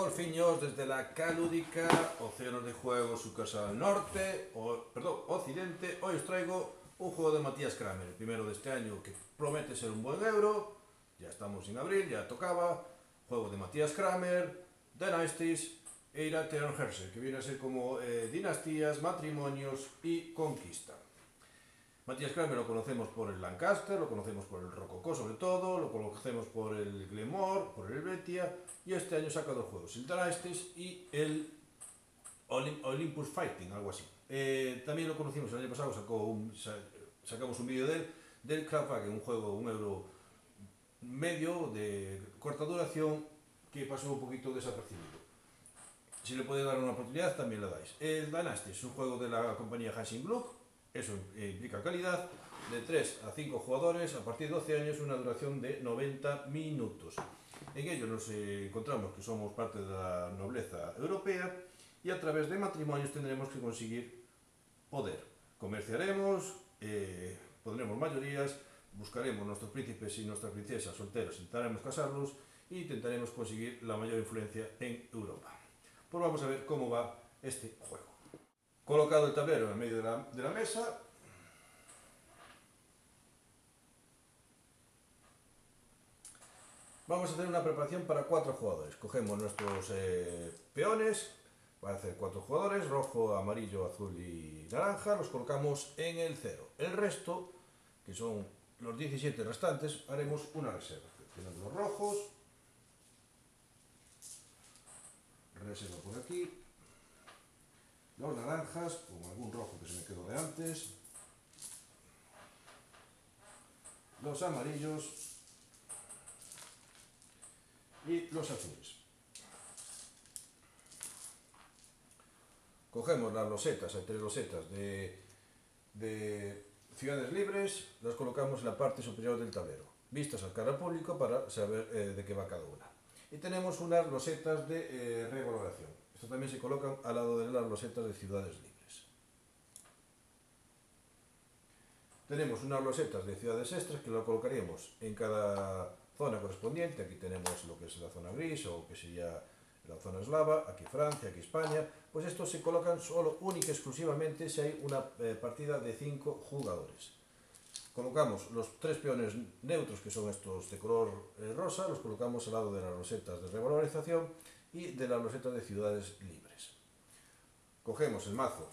golfiños desde la calúdica Océanos de Juego, su casa al norte, occidente. Hoy os traigo un juego de Matías Kramer, el primero de este año, que promete ser un buen euro. Ya estamos en abril, ya tocaba. Juego de Matías Kramer, Dynasties e Hersey, que viene a ser como dinastías, matrimonios y conquista. Matías Kramer lo conocemos por el Lancaster, lo conocemos por el Rococó sobre todo, lo conocemos por el Glenmore, por el Helvetia, y este año saca dos juegos, el Dynasties y el Olympus Fighting, algo así. También lo conocimos el año pasado, sacamos un vídeo del Crowdfucking, un juego, un euro medio de corta duración que pasó un poquito desapercibido. Si le podéis dar una oportunidad, también la dais. El Dynasties es un juego de la compañía Hansing Gluck. Eso implica calidad, de 3 a 5 jugadores, a partir de 12 años, una duración de 90 minutos. En ello nos encontramos que somos parte de la nobleza europea y a través de matrimonios tendremos que conseguir poder. Comerciaremos, pondremos mayorías, buscaremos nuestros príncipes y nuestras princesas solteros, intentaremos casarlos e intentaremos conseguir la mayor influencia en Europa. Pues vamos a ver cómo va este juego. Colocado el tablero en medio de la mesa, vamos a hacer una preparación para 4 jugadores. Cogemos nuestros peones, para hacer 4 jugadores, rojo, amarillo, azul y naranja, los colocamos en el 0. El resto, que son los 17 restantes, haremos una reserva. Tenemos los rojos, reserva por aquí. Los naranjas, con algún rojo que se me quedó de antes. Los amarillos. Y los azules. Cogemos las losetas, hay 3 losetas de ciudades libres, las colocamos en la parte superior del tablero, vistas al cara al público para saber de qué va cada una. Y tenemos unas losetas de revaloración. Esto también se colocan al lado de las losetas de ciudades libres. Tenemos unas losetas de ciudades extras que lo colocaríamos en cada zona correspondiente. Aquí tenemos lo que es la zona gris o que sería la zona eslava, aquí Francia, aquí España. Pues estos se colocan solo, única y exclusivamente si hay una partida de 5 jugadores. Colocamos los 3 peones neutros, que son estos de color rosa, los colocamos al lado de las losetas de revalorización y de las losetas de ciudades libres. Cogemos el mazo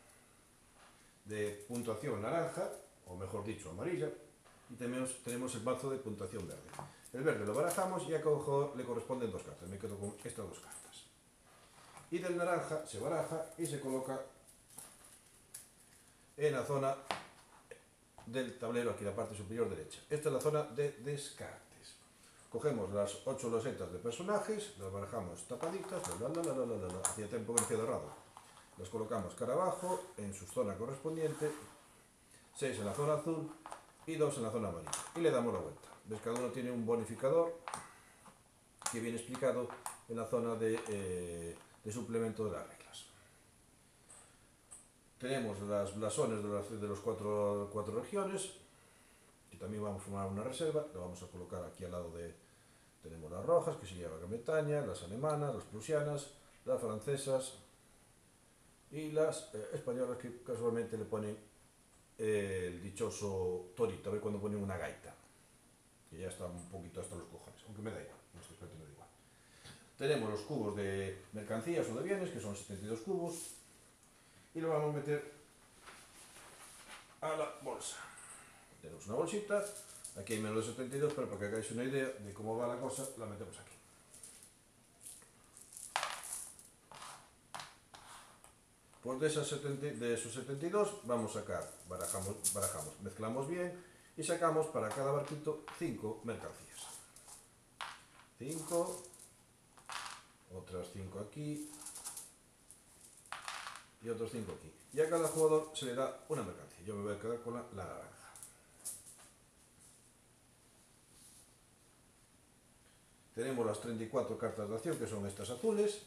de puntuación naranja, o mejor dicho amarilla, y tenemos el mazo de puntuación verde. El verde lo barajamos y a cada jugador le corresponden 2 cartas, me quedo con estas 2 cartas. Y del naranja se baraja y se coloca en la zona del tablero, aquí en la parte superior derecha. Esta es la zona de descartes. Cogemos las 8 losetas de personajes, las barajamos tapaditas, hacía tiempo que me quedó cerrado. Las colocamos cara abajo en su zona correspondiente, 6 en la zona azul y 2 en la zona amarilla. Y le damos la vuelta. ¿Ves? Cada uno tiene un bonificador que viene explicado en la zona de suplemento de las reglas. Tenemos las blasones de las 4 regiones, y también vamos a formar una reserva. La vamos a colocar aquí al lado tenemos las rojas, que sería la Gran Bretaña, las alemanas, las prusianas, las francesas y las españolas, que casualmente le ponen el dichoso torito, a ver cuando ponen una gaita, que ya está un poquito hasta los cojones, aunque me da igual, en este aspecto me da igual. Tenemos los cubos de mercancías o de bienes, que son 72 cubos, y lo vamos a meter a la bolsa. Tenemos una bolsita, aquí hay menos de 72, pero para que hagáis una idea de cómo va la cosa, la metemos aquí. Pues de esos 72 vamos a sacar, barajamos, mezclamos bien y sacamos para cada barquito 5 mercancías. 5, otras 5 aquí y otros 5 aquí. Y a cada jugador se le da una mercancía. Yo me voy a quedar con la naranja. Tenemos las 34 cartas de acción, que son estas azules.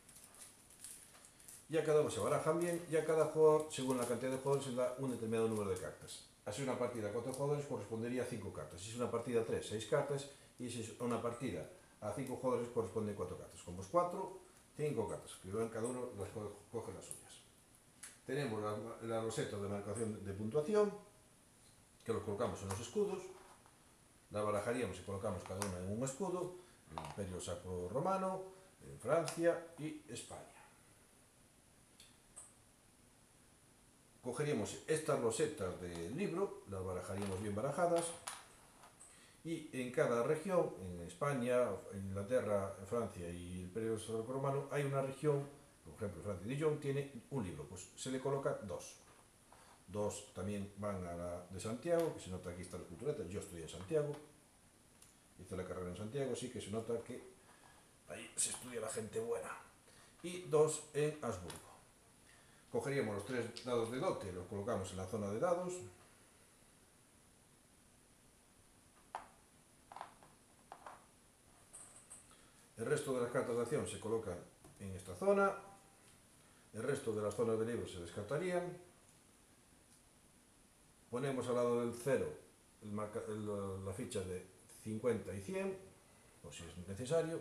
Y a cada uno se barajan bien, y a cada jugador, según la cantidad de jugadores, se da un determinado número de cartas. Así una partida a 4 jugadores correspondería a 5 cartas. Si es una partida a 3, 6 cartas. Y si es una partida A 5 jugadores corresponden 4 cartas. Con vos 4, 5 cartas, que cada uno las coge las suyas. Tenemos las rosetas de marcación de puntuación, que los colocamos en los escudos. La barajaríamos y colocamos cada una en un escudo, el Imperio Sacro Romano, en Francia y España. Cogeríamos estas rosetas del libro, las barajaríamos bien barajadas, y en cada región, en España, en Inglaterra, en Francia y el Imperio Sacro Romano, hay una región, por ejemplo, Francia y Dijon tiene un libro, pues se le coloca dos. Dos también van a la de Santiago, que se nota aquí está la cultureta, yo estudié en Santiago, hice la carrera en Santiago, así que se nota que ahí se estudia la gente buena. Y dos en Habsburgo. Cogeríamos los 3 dados de dote, los colocamos en la zona de dados. El resto de las cartas de acción se colocan en esta zona. El resto de las zonas de libros se descartarían. Ponemos al lado del 0 la ficha de 50 y 100, por si es necesario.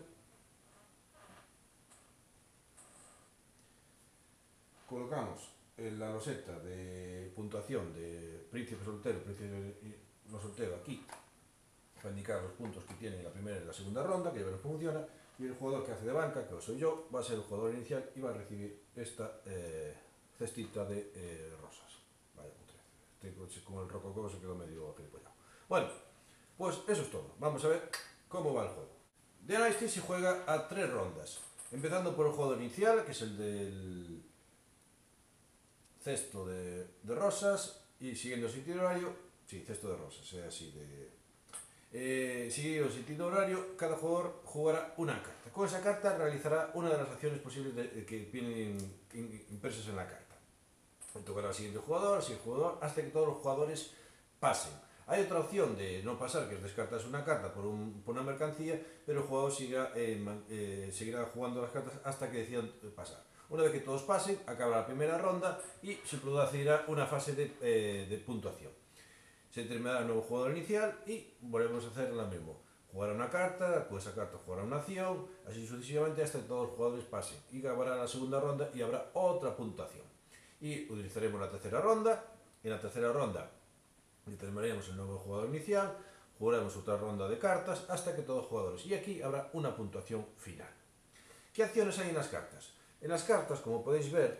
Colocamos la roseta de puntuación de príncipe soltero, príncipe no soltero aquí, para indicar los puntos que tiene la primera y la segunda ronda, que ya veremos cómo funciona, y el jugador que hace de banca, que soy yo, va a ser el jugador inicial y va a recibir esta cestita de rosas. Vaya, con el rococó se quedó medio gilipollado. Bueno, pues eso es todo. Vamos a ver cómo va el juego. Dynasty se juega a 3 rondas, empezando por el jugador inicial, que es el del cesto de rosas, y siguiendo el sentido horario, sí, cesto de rosas, así de... siguiendo el sentido horario, cada jugador jugará una carta. Con esa carta realizará una de las acciones posibles que vienen impresas en la carta. Tocará al siguiente jugador, hasta que todos los jugadores pasen. Hay otra opción de no pasar, que es descartarse una carta por una mercancía, pero el jugador seguirá jugando las cartas hasta que decidan pasar. Una vez que todos pasen, acaba la primera ronda y se producirá una fase de puntuación. Se terminará el nuevo jugador inicial y volvemos a hacer lo mismo. Jugará una carta, con esa carta jugará una acción, así sucesivamente hasta que todos los jugadores pasen. Y acabará la segunda ronda y habrá otra puntuación. Y utilizaremos la tercera ronda. En la tercera ronda determinaremos el nuevo jugador inicial, jugaremos otra ronda de cartas hasta que todos los jugadores. Y aquí habrá una puntuación final. ¿Qué acciones hay en las cartas? En las cartas, como podéis ver,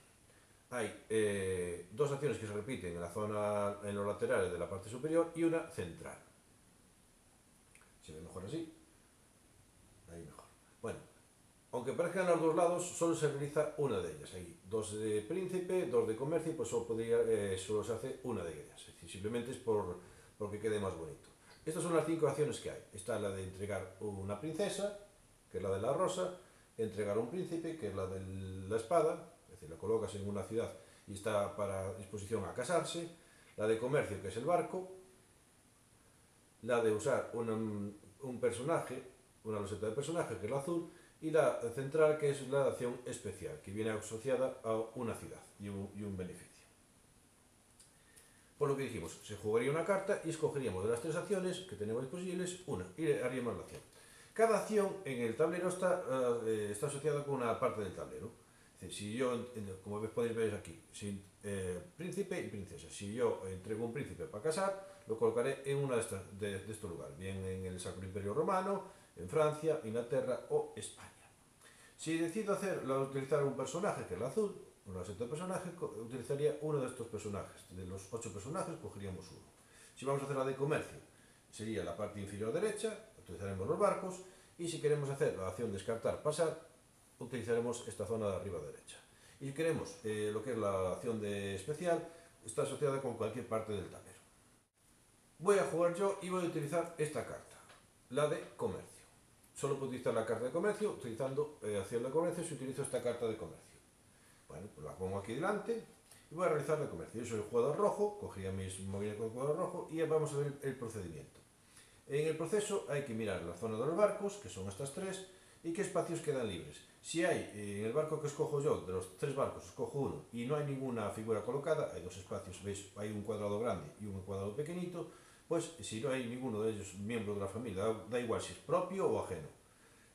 hay 2 acciones que se repiten en la zona, en los laterales de la parte superior y una central. ¿Se ve mejor así? Ahí mejor. Bueno, aunque parezcan a los 2 lados, solo se realiza una de ellas. Hay 2 de príncipe, 2 de comercio, pues solo se hace una de ellas. Es decir, simplemente es porque quede más bonito. Estas son las 5 acciones que hay. Está la de entregar una princesa, que es la de la rosa, entregar un príncipe, que es la de la espada, es decir, la colocas en una ciudad y está para disposición a casarse, la de comercio, que es el barco, la de usar un personaje, una roseta de personaje, que es la azul, y la central, que es la de acción especial, que viene asociada a una ciudad y un beneficio. Por lo que dijimos, se jugaría una carta y escogeríamos de las 3 acciones que tenemos posibles una, y haríamos la acción. Cada acción en el tablero está asociada con una parte del tablero. Es decir, si yo, como podéis ver aquí, príncipe y princesa. Si yo entrego un príncipe para casar, lo colocaré en uno de estos lugares, bien en el Sacro Imperio Romano, en Francia, Inglaterra o España. Si decido utilizar un personaje, que es el azul, una roseta de personaje, utilizaría uno de estos personajes. De los 8 personajes, cogeríamos uno. Si vamos a hacer la de comercio, sería la parte inferior derecha, utilizaremos los barcos, y si queremos hacer la acción descartar, pasar, utilizaremos esta zona de arriba derecha. Y si queremos lo que es la acción de especial, está asociada con cualquier parte del tablero. Voy a jugar yo y voy a utilizar esta carta, la de comercio. Solo puedo utilizar la carta de comercio, utilizando acción de comercio si utilizo esta carta de comercio. Bueno, pues la pongo aquí delante y voy a realizar de comercio. Yo soy el jugador rojo, cogería mis movimientos con el jugador rojo y vamos a ver el procedimiento. En el proceso hay que mirar la zona de los barcos, que son estas 3, y qué espacios quedan libres. Si hay, en el barco que escojo yo, de los 3 barcos, escojo uno y no hay ninguna figura colocada, hay 2 espacios, veis, hay un cuadrado grande y un cuadrado pequeñito, pues si no hay ninguno de ellos miembro de la familia, da igual si es propio o ajeno,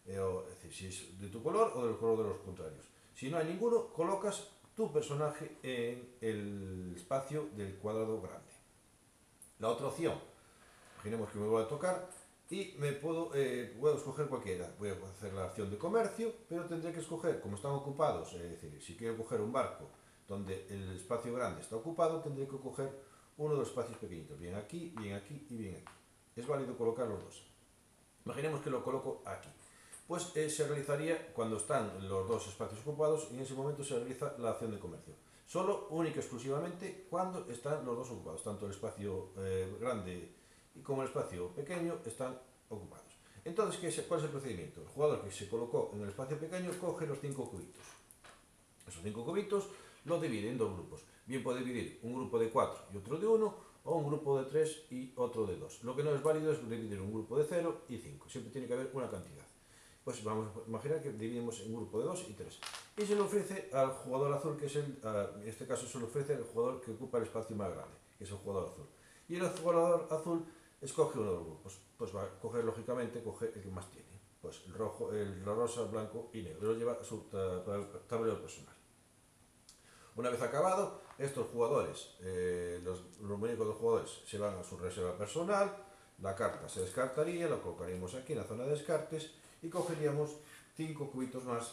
Es decir, si es de tu color o del color de los contrarios. Si no hay ninguno, colocas tu personaje en el espacio del cuadrado grande. La otra opción, imaginemos que me voy a tocar y puedo escoger cualquiera. Voy a hacer la acción de comercio, pero tendré que escoger, como están ocupados, es decir, si quiero coger un barco donde el espacio grande está ocupado, tendré que coger uno de los espacios pequeñitos, bien aquí y bien aquí. Es válido colocar los dos. Imaginemos que lo coloco aquí. Pues se realizaría cuando están los dos espacios ocupados y en ese momento se realiza la acción de comercio. Solo, única y exclusivamente, cuando están los dos ocupados, tanto el espacio grande como el espacio pequeño están ocupados. Entonces, ¿cuál es el procedimiento? El jugador que se colocó en el espacio pequeño coge los 5 cubitos. Esos 5 cubitos los divide en dos grupos. Bien puede dividir un grupo de 4 y otro de 1, o un grupo de 3 y otro de 2. Lo que no es válido es dividir un grupo de 0 y 5. Siempre tiene que haber una cantidad. Pues vamos a imaginar que dividimos en un grupo de 2 y 3. Y se le ofrece al jugador azul, que es en este caso se le ofrece al jugador que ocupa el espacio más grande, que es el jugador azul. Y el jugador azul escoge uno de los grupos. Pues va a coger, lógicamente, el que más tiene. Pues el rojo, el rosa, blanco y negro. Lo lleva a su tablero personal. Una vez acabado, estos jugadores, los muñecos de los jugadores, se van a su reserva personal, la carta se descartaría, la colocaríamos aquí en la zona de descartes y cogeríamos 5 cubitos más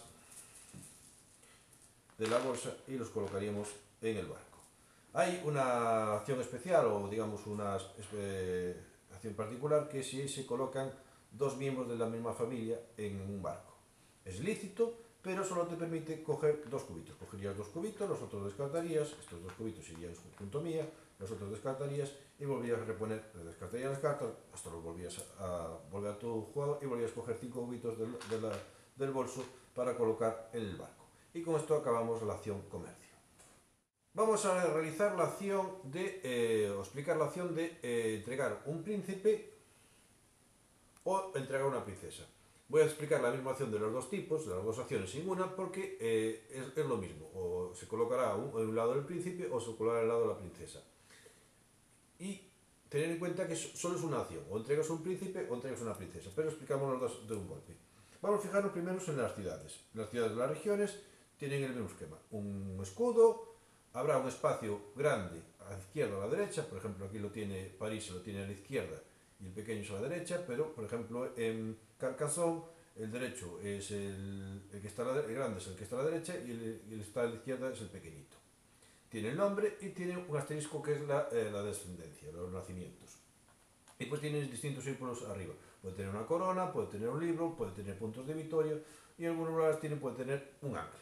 de la bolsa y los colocaríamos en el barco. Hay una acción especial o digamos una acción particular que si se colocan dos miembros de la misma familia en un barco. Es lícito, pero solo te permite coger 2 cubitos. Cogerías 2 cubitos, los otros descartarías, estos 2 cubitos irían junto mía, los otros descartarías y volvías a reponer, descartarías las cartas, esto lo volvías a volver a tu jugador y volvías a coger 5 cubitos del bolso para colocar en el barco. Y con esto acabamos la acción comercio. Vamos a realizar la acción o explicar la acción de entregar un príncipe o entregar una princesa. Voy a explicar la misma acción de los dos tipos, de las dos acciones sin una, porque es lo mismo. O se colocará a un lado del príncipe o se colocará al lado de la princesa. Y tener en cuenta que solo es una acción. O entregas un príncipe o entregas una princesa. Pero explicamos los dos de un golpe. Vamos a fijarnos primero en las ciudades. Las ciudades de las regiones tienen el mismo esquema. Un escudo, habrá un espacio grande a la izquierda o a la derecha. Por ejemplo, aquí lo tiene París, lo tiene a la izquierda y el pequeño es a la derecha, pero por ejemplo en Carcassonne el derecho es el que está el grande es el que está a la derecha y el que está a la izquierda es el pequeñito. Tiene el nombre y tiene un asterisco que es la descendencia, los nacimientos. Y pues tiene distintos símbolos arriba. Puede tener una corona, puede tener un libro, puede tener puntos de victoria y en algunos lugares puede tener un ancla.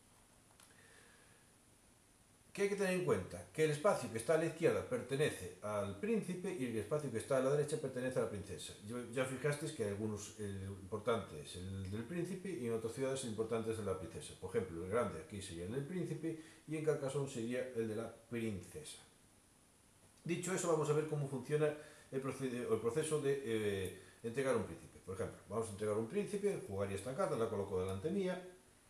¿Qué hay que tener en cuenta? Que el espacio que está a la izquierda pertenece al príncipe y el espacio que está a la derecha pertenece a la princesa. Ya fijasteis que algunos importantes es el del príncipe y en otras ciudades el importante es el de la princesa. Por ejemplo, el grande aquí sería el del príncipe y en Carcassonne sería el de la princesa. Dicho eso, vamos a ver cómo funciona el proceso de entregar un príncipe. Por ejemplo, vamos a entregar un príncipe, jugaría esta carta, la coloco delante mía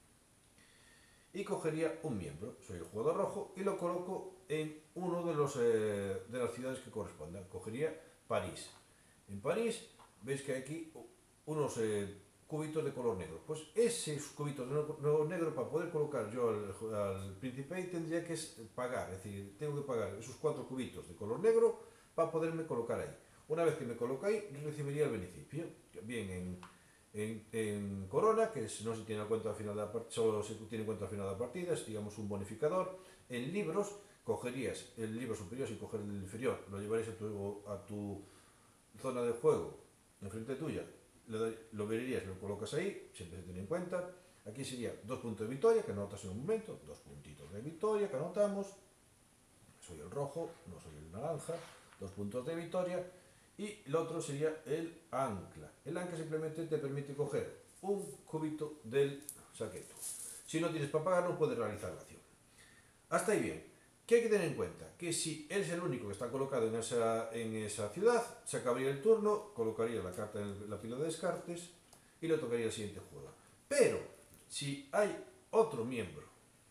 y cogería un miembro, soy el jugador rojo, y lo coloco en uno de las ciudades que correspondan. Cogería París. En París, veis que hay aquí unos cubitos de color negro. Pues esos cubitos de color negro, para poder colocar yo al príncipe ahí, tendría que pagar, es decir, tengo que pagar esos 4 cubitos de color negro para poderme colocar ahí. Una vez que me coloco ahí, recibiría el beneficio, bien en corona, que no se tiene en cuenta al final de la partida, solo se tiene en cuenta al final de la partida, es digamos un bonificador. En libros, cogerías el libro superior sin coger el inferior, lo llevarías a tu zona de juego, enfrente tuya, lo verías, lo colocas ahí, siempre se tiene en cuenta. Aquí sería 2 puntos de victoria, que anotas en un momento, 2 puntitos de victoria que anotamos, soy el rojo, no soy el naranja, 2 puntos de victoria. Y el otro sería el ancla. El ancla simplemente te permite coger un cubito del saqueto. Si no tienes para pagar, no puedes realizar la acción. Hasta ahí bien. ¿Qué hay que tener en cuenta? Que si eres el único que está colocado en esa ciudad, se acabaría el turno, colocaría la carta en la pila de descartes y le tocaría al siguiente jugador. Pero, si hay otro miembro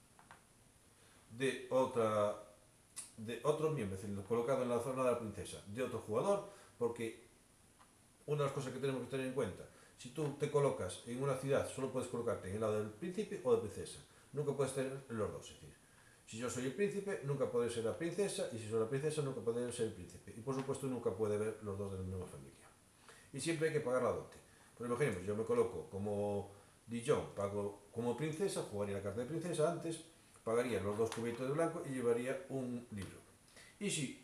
de otro miembro, es decir, colocado en la zona de la princesa, de otro jugador, porque una de las cosas que tenemos que tener en cuenta, Si tú te colocas en una ciudad, solo puedes colocarte en el lado del príncipe o de princesa. Nunca puedes tener los dos. Es decir, si yo soy el príncipe, nunca podré ser la princesa, y si soy la princesa, nunca podré ser el príncipe. Y por supuesto, nunca puede haber los dos de la misma familia. Y siempre hay que pagar la dote. Por ejemplo, yo me coloco como Dijon, pago como princesa, jugaría la carta de princesa antes, pagaría los dos cubitos de blanco y llevaría un libro. Y si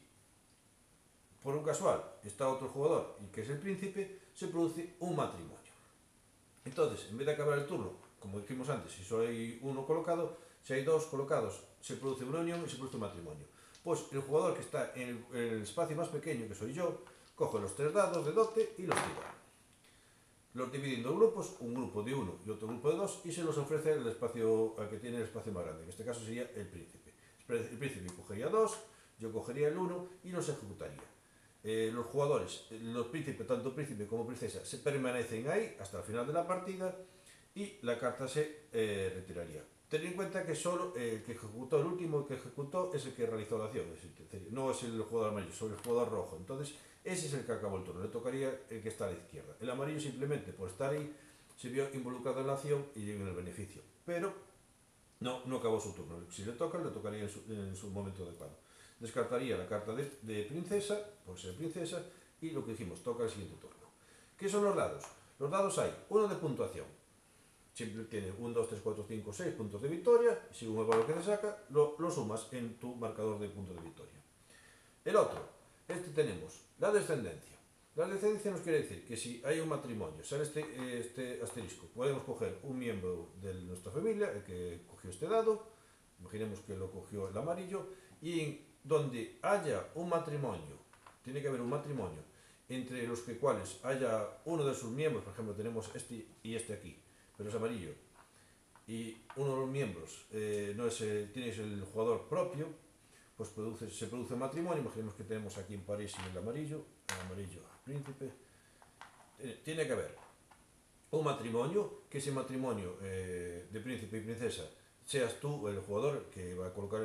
por un casual está otro jugador y que es el príncipe, se produce un matrimonio. Entonces, en vez de acabar el turno, como dijimos antes, si solo hay uno colocado, si hay dos colocados, se produce una unión y se produce un matrimonio. Pues el jugador que está en el espacio más pequeño, que soy yo, coge los 3 dados de dote y los tira. Los divide en 2 grupos, un grupo de 1 y otro grupo de 2, y se los ofrece al que tiene el espacio más grande. En este caso sería el príncipe. El príncipe cogería 2, yo cogería el 1 y los ejecutaría. Los jugadores, los príncipes, tanto príncipe como princesa, se permanecen ahí hasta el final de la partida y la carta se retiraría. Ten en cuenta que solo el que ejecutó, el último que ejecutó, es el que realizó la acción, no es el jugador amarillo, es el jugador rojo. Entonces, ese es el que acabó el turno, le tocaría el que está a la izquierda. El amarillo simplemente por estar ahí se vio involucrado en la acción y en el beneficio, pero no acabó su turno. Si le tocaría en su momento adecuado. Descartaría la carta de princesa, por ser princesa, y lo que dijimos, toca el siguiente turno. ¿Qué son los dados? Los dados hay uno de puntuación. Siempre tiene 1, 2, 3, 4, 5, 6 puntos de victoria, y según el valor que se saca, lo sumas en tu marcador de puntos de victoria. El otro, tenemos la descendencia. La descendencia nos quiere decir que si hay un matrimonio, sale este asterisco, podemos coger un miembro de nuestra familia, el que cogió este dado, imaginemos que lo cogió el amarillo, y en donde haya un matrimonio, tiene que haber un matrimonio, entre los cuales haya uno de sus miembros, por ejemplo tenemos este y este aquí, pero es amarillo, y uno de los miembros tienes el jugador propio, pues se produce un matrimonio. Imaginemos que tenemos aquí en París el amarillo príncipe. Tiene que haber un matrimonio, que ese matrimonio de príncipe y princesa seas tú el jugador que va a colocar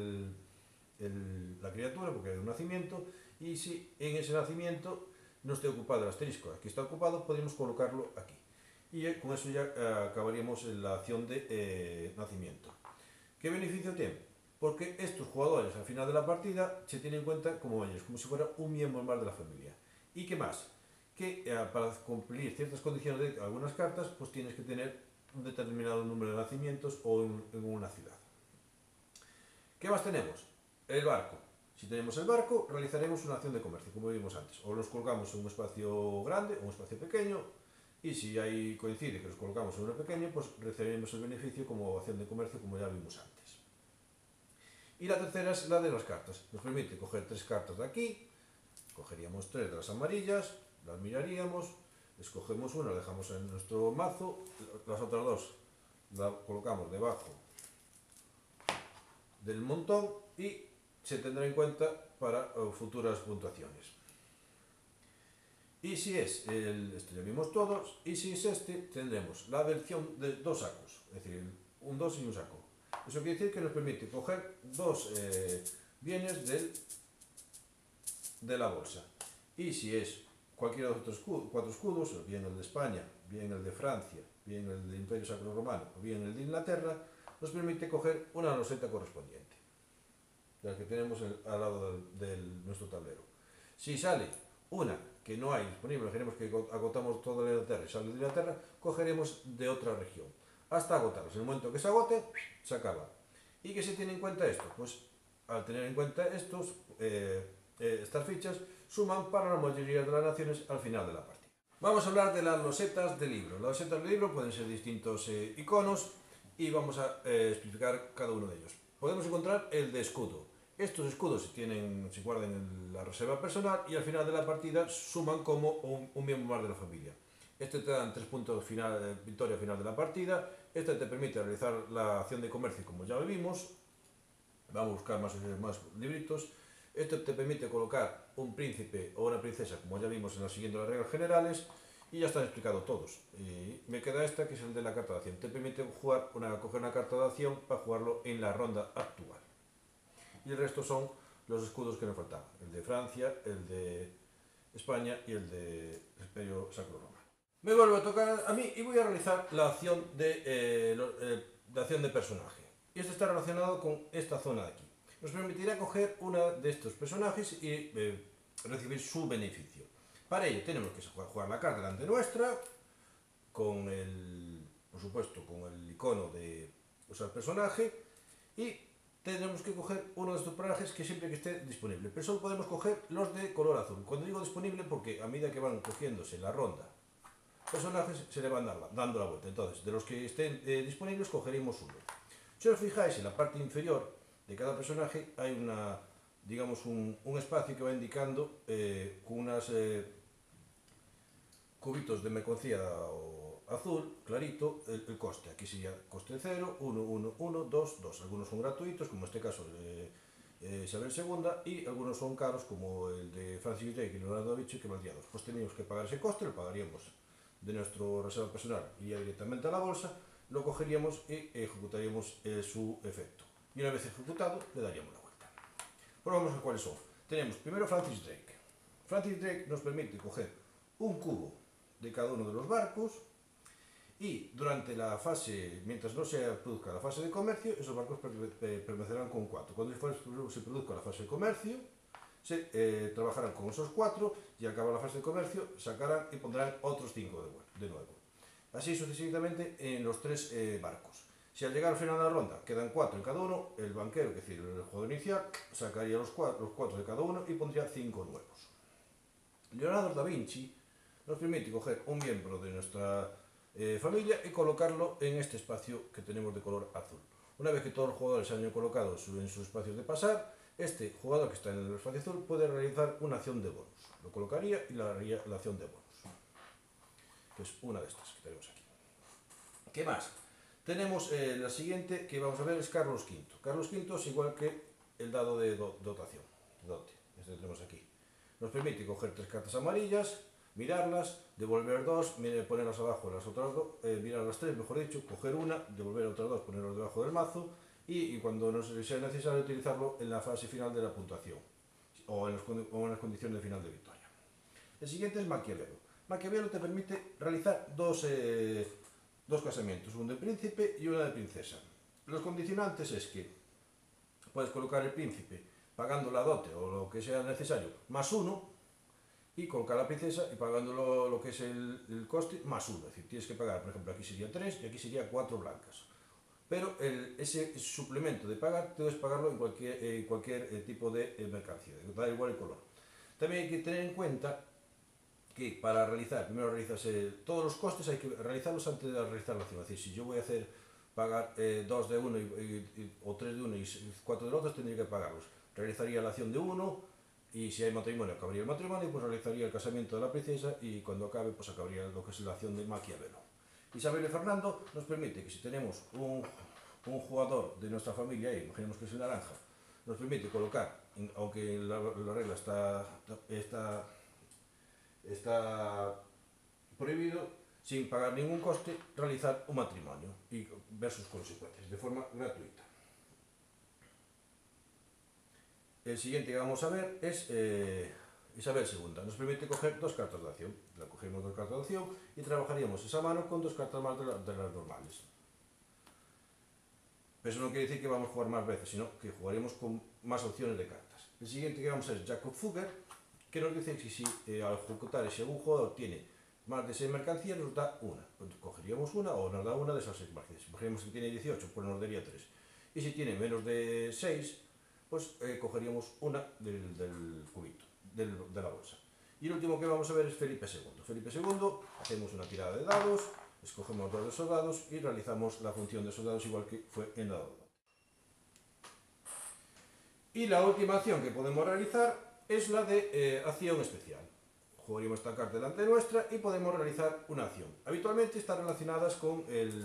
la criatura, porque hay un nacimiento, y si en ese nacimiento no esté ocupado el asterisco, aquí está ocupado, podemos colocarlo aquí. Y con eso ya acabaríamos la acción de nacimiento. ¿Qué beneficio tiene? Porque estos jugadores al final de la partida se tienen en cuenta como ellos, como si fuera un miembro más de la familia. ¿Y qué más? Que para cumplir ciertas condiciones de algunas cartas, pues tienes que tener un determinado número de nacimientos o en una ciudad. ¿Qué más tenemos? El barco. Si tenemos el barco, realizaremos una acción de comercio, como vimos antes. O los colocamos en un espacio grande o un espacio pequeño, y si ahí coincide que los colocamos en uno pequeño, pues recibiremos el beneficio como acción de comercio, como ya vimos antes. Y la tercera es la de las cartas. Nos permite coger 3 cartas de aquí, cogeríamos 3 de las amarillas, las miraríamos, escogemos una, la dejamos en nuestro mazo, las otras 2 las colocamos debajo del montón y se tendrá en cuenta para futuras puntuaciones. Y si es este ya vimos todos, y si es tendremos la versión de 2 sacos, es decir, un 2 y un saco. Eso quiere decir que nos permite coger 2 bienes de la bolsa. Y si es cualquiera de los otros 4 escudos, bien el de España, bien el de Francia, bien el del Imperio Sacro Romano o bien el de Inglaterra, nos permite coger una roseta correspondiente, la que tenemos al lado de nuestro tablero. Si sale una que no hay disponible, imaginemos que agotamos toda la Inglaterra y sale de Inglaterra, cogeremos de otra región, hasta agotarlos. En el momento que se agote, se acaba. ¿Y qué se tiene en cuenta esto? Pues al tener en cuenta estas fichas, suman para la mayoría de las naciones al final de la partida. Vamos a hablar de las losetas de libro. Las losetas de libro pueden ser distintos iconos y vamos a explicar cada uno de ellos. Podemos encontrar el de escudo. Estos escudos se guardan en la reserva personal y al final de la partida suman como un miembro más de la familia. Este te dan 3 puntos victoria final de la partida. Este te permite realizar la acción de comercio como ya vimos. Vamos a buscar más libritos. Esto te permite colocar un príncipe o una princesa, como ya vimos siguiendo las reglas generales, y ya están explicados todos. Y me queda esta, que es el de la carta de acción. Te permite coger una carta de acción para jugarlo en la ronda actual. Y el resto son los escudos que nos faltaban. El de Francia, el de España y el de Imperio Sacro Romano. Me vuelve a tocar a mí y voy a realizar la acción de personaje. Y esto está relacionado con esta zona de aquí. Nos permitirá coger uno de estos personajes y recibir su beneficio. Para ello tenemos que jugar la carta delante nuestra, con por supuesto, con el icono de usar personaje, y tendremos que coger uno de estos personajes que siempre que esté disponible. Pero solo podemos coger los de color azul. Cuando digo disponible, porque a medida que van cogiéndose la ronda personajes, se le van dando la vuelta. Entonces, de los que estén disponibles, cogeríamos uno. Si os fijáis, en la parte inferior de cada personaje hay digamos un espacio que va indicando con unos cubitos de mercancía azul, clarito, el coste. Aquí sería coste 0, 1, 1, 1, 2, 2. Algunos son gratuitos, como en este caso Isabel II, y algunos son caros, como el de Francis Drake y Leonardo da Vinci, que valdría 2. Pues teníamos que pagar ese coste, lo pagaríamos de nuestro reserva personal, iría directamente a la bolsa, lo cogeríamos y ejecutaríamos su efecto. Y una vez ejecutado, le daríamos la vuelta. Pues vamos a cuáles son. Tenemos primero Francis Drake. Francis Drake nos permite coger un cubo de cada uno de los barcos y durante la fase, mientras no se produzca la fase de comercio, esos barcos permanecerán con 4. Cuando se produzca la fase de comercio, se trabajarán con esos 4 y al acabar la fase de comercio sacarán y pondrán otros 5 de nuevo. Así sucesivamente en los 3 barcos. Si al llegar al final de la ronda quedan 4 en cada uno, el banquero, es decir, el jugador inicial, sacaría los 4 de cada uno y pondría 5 nuevos. Leonardo da Vinci nos permite coger un miembro de nuestra familia y colocarlo en este espacio que tenemos de color azul. Una vez que todos los jugadores se hayan colocado en sus espacios de pasar, este jugador que está en el espacio azul puede realizar una acción de bonus. Lo colocaría y le haría la acción de bonus, que es una de estas que tenemos aquí. ¿Qué más? Tenemos la siguiente que vamos a ver, es Carlos V. Carlos V es igual que el dado de dotación, dote, este que tenemos aquí. Nos permite coger 3 cartas amarillas, mirarlas, devolver 2, ponerlas abajo las otras 2, mirar las 3, mejor dicho, coger una, devolver otras 2, ponerlas debajo del mazo y cuando nos sea necesario utilizarlo en la fase final de la puntuación o en las condiciones de final de victoria. El siguiente es Maquiavelo. Maquiavelo te permite realizar dos casamientos, uno de príncipe y uno de princesa. Los condicionantes es que puedes colocar el príncipe pagando la dote o lo que sea necesario más 1 y colocar la princesa y pagando lo que es el coste más 1. Es decir, tienes que pagar, por ejemplo, aquí sería 3 y aquí sería 4 blancas. Pero ese suplemento de pagar, debes pagarlo en cualquier tipo de mercancía, da igual el color. También hay que tener en cuenta que para primero realizas todos los costes, hay que realizarlos antes de realizar la acción. Es decir, si yo voy a pagar 2 de uno o 3 de uno y 4 del otro, tendría que pagarlos. Realizaría la acción de uno y si hay matrimonio, acabaría el matrimonio y pues realizaría el casamiento de la princesa y cuando acabe, pues acabaría lo que es la acción de Maquiavelo. Isabel y Fernando nos permite que si tenemos un jugador de nuestra familia, imaginemos que es el naranja, nos permite colocar, aunque la regla está prohibido, sin pagar ningún coste, realizar un matrimonio y ver sus consecuencias de forma gratuita. El siguiente que vamos a ver es Isabel II. Nos permite coger 2 cartas de acción. La cogemos 2 cartas de acción y trabajaríamos esa mano con 2 cartas más de las normales. Pero eso no quiere decir que vamos a jugar más veces, sino que jugaremos con más opciones de cartas. El siguiente que vamos a ver es Jacob Fugger, que nos dice que si al ejecutar, si algún jugador tiene más de 6 mercancías, nos da una. Pues cogeríamos una o nos da una de esas 6 mercancías. Imaginemos que tiene 18, pues nos daría 3. Y si tiene menos de 6, pues cogeríamos una del cubito, de la bolsa. Y el último que vamos a ver es Felipe II. Felipe II, hacemos una tirada de dados, escogemos 2 de esos dados y realizamos la función de esos dados igual que fue en dado. Y la última acción que podemos realizar es la de acción especial. Jugaríamos esta carta delante nuestra y podemos realizar una acción. Habitualmente están relacionadas con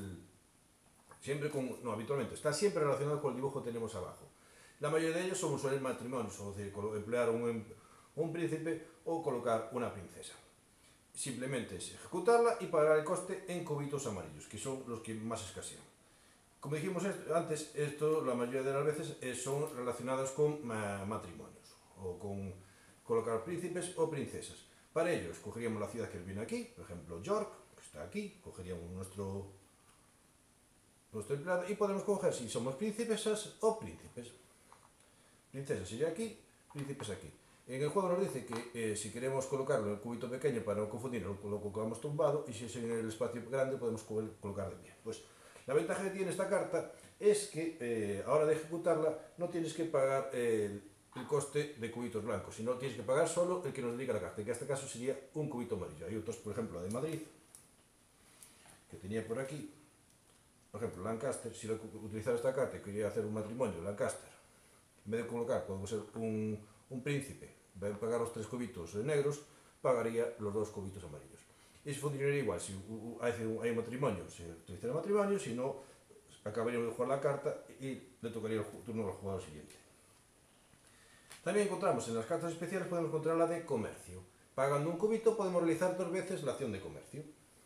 está siempre relacionado con el dibujo que tenemos abajo. La mayoría de ellos son suelen matrimonios, es decir, emplear un príncipe o colocar una princesa. Simplemente es ejecutarla y pagar el coste en cubitos amarillos, que son los que más escasean. Como dijimos antes, esto la mayoría de las veces son relacionados con matrimonios o con colocar príncipes o princesas. Para ello escogeríamos la ciudad que viene aquí, por ejemplo York, que está aquí, cogeríamos nuestro empleado y podemos coger si somos princesas o príncipes. Princesa sería aquí, príncipes aquí. En el juego nos dice que si queremos colocarlo en el cubito pequeño para no confundirlo, lo colocamos tumbado, y si es en el espacio grande podemos colocar de pie. Pues la ventaja que tiene esta carta es que a hora de ejecutarla no tienes que pagar el coste de cubitos blancos, sino tienes que pagar solo el que nos dedica la carta, que en este caso sería un cubito amarillo. Hay otros, por ejemplo, la de Madrid, que tenía por aquí, por ejemplo, Lancaster. Si utilizara esta carta y quería hacer un matrimonio, Lancaster, en vez de colocar, podemos ser un príncipe, en vez de pagar los 3 cubitos negros, pagaría los 2 cubitos amarillos. Y funcionaría igual, si hay un matrimonio, se utiliza el matrimonio, si no, acabaríamos de jugar la carta y le tocaría el turno al jugador siguiente. También encontramos en las cartas especiales, podemos encontrar la de comercio. Pagando un cubito podemos realizar 2 veces la acción de comercio.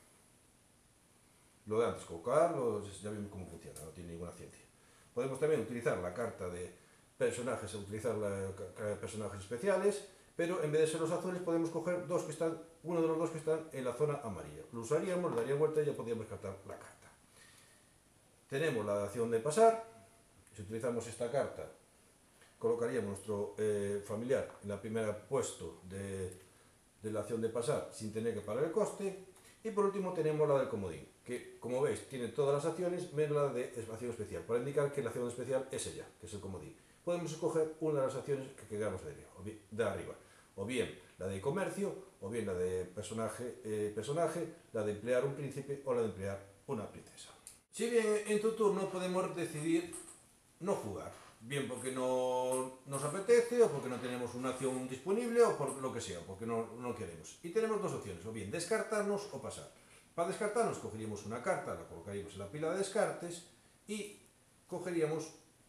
Lo de antes, colocarlo, ya vimos cómo funciona, no tiene ninguna ciencia. Podemos también utilizar la carta de personajes, personajes especiales, pero en vez de ser los azules podemos coger uno de los 2 que están en la zona amarilla. Lo usaríamos, le daría vuelta y ya podríamos descartar la carta. Tenemos la acción de pasar. Si utilizamos esta carta, colocaríamos nuestro familiar en el primer puesto de la acción de pasar sin tener que pagar el coste. Y por último tenemos la del comodín, que como veis tiene todas las acciones menos la de acción especial, para indicar que la acción especial es ella, que es el comodín. Podemos escoger una de las acciones que queramos de arriba, o bien la de comercio, o bien la de personaje, la de emplear un príncipe o la de emplear una princesa. Si bien en tu turno podemos decidir no jugar, bien porque no nos apetece, o porque no tenemos una acción disponible, o por lo que sea, porque no queremos. Y tenemos 2 opciones, o bien descartarnos o pasar. Para descartarnos cogeríamos una carta, la colocaríamos en la pila de descartes y cogeríamos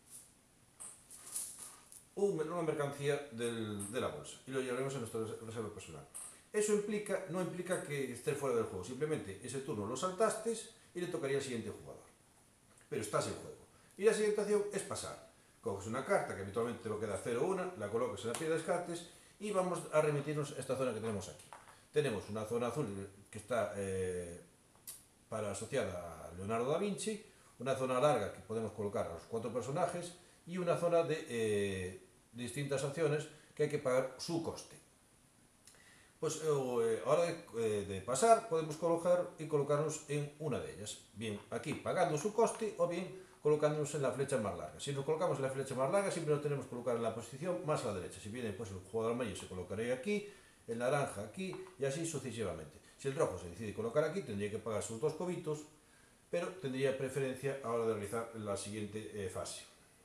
una mercancía de la bolsa y lo llevaremos a nuestra reserva personal. Eso no implica que esté fuera del juego, simplemente ese turno lo saltaste y le tocaría al siguiente jugador. Pero estás en juego. Y la siguiente acción es pasar. Coges una carta que habitualmente te lo queda 0-1, la colocas en la pila de descartes y vamos a remitirnos a esta zona que tenemos aquí. Tenemos una zona azul que está asociada a Leonardo da Vinci, una zona larga que podemos colocar a los 4 personajes y una zona de distintas acciones que hay que pagar su coste. Pues ahora de pasar podemos colocarnos en una de ellas, bien aquí pagando su coste o bien colocándonos en la flecha más larga. Si nos colocamos en la flecha más larga siempre nos tenemos que colocar en la posición más a la derecha. Si viene pues el jugador amarillo se colocaría aquí, el naranja aquí y así sucesivamente. Si el rojo se decide colocar aquí tendría que pagar sus 2 cobitos, pero tendría preferencia a la hora de realizar la siguiente fase.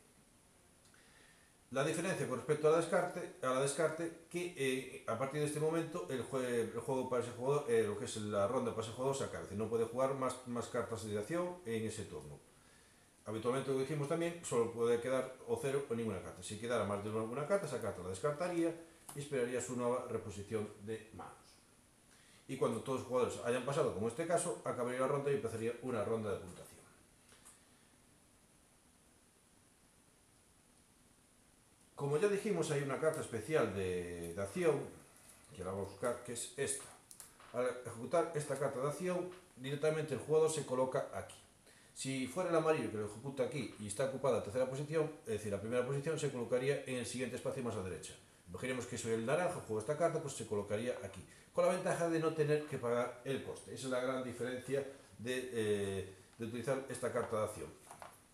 La diferencia con respecto a la descarte, que a partir de este momento el juego para ese jugador, lo que es la ronda para ese jugador se acaba, es decir, no puede jugar más cartas de acción en ese turno. Habitualmente lo dijimos también, solo puede quedar o 0 o ninguna carta. Si quedara más de alguna carta, esa carta la descartaría y esperaría su nueva reposición de manos. Y cuando todos los jugadores hayan pasado, como en este caso, acabaría la ronda y empezaría una ronda de puntuación. Como ya dijimos, hay una carta especial de acción, que la vamos a buscar, que es esta. Al ejecutar esta carta de acción, directamente el jugador se coloca aquí. Si fuera el amarillo que lo ejecuta aquí y está ocupada la tercera posición, es decir, la primera posición se colocaría en el siguiente espacio más a la derecha. Imaginemos que soy el naranja, juego esta carta, pues se colocaría aquí. Con la ventaja de no tener que pagar el coste. Esa es la gran diferencia de utilizar esta carta de acción.